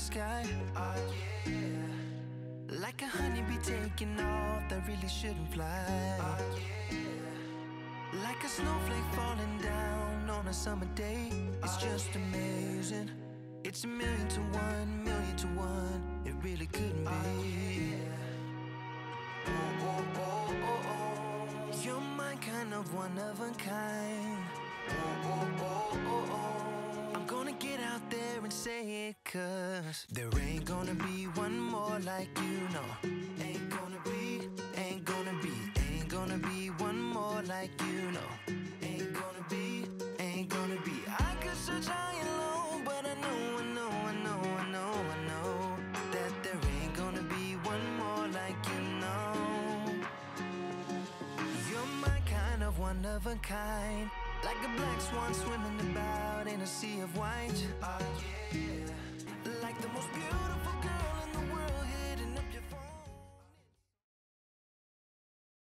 sky. Oh yeah. Like a honeybee taking off that really shouldn't fly. Oh yeah. Like a snowflake falling down on a summer day. It's just amazing. It's a million to one, million to one. It really couldn't be. Oh, oh, oh, oh, oh. You're my kind of one of a kind. Oh, oh, oh, oh, oh. I'm gonna get out there and say it, 'cause there ain't gonna be one more like you, no. Ain't gonna be, ain't gonna be, ain't gonna be one more like you, no. Ain't gonna be, ain't gonna be. I could search high and low, but I know, I know, I know, I know, I know that there ain't gonna be one more like you, no. You're my kind of one of a kind. Like a black swan swimming about in a sea of white. Oh yeah.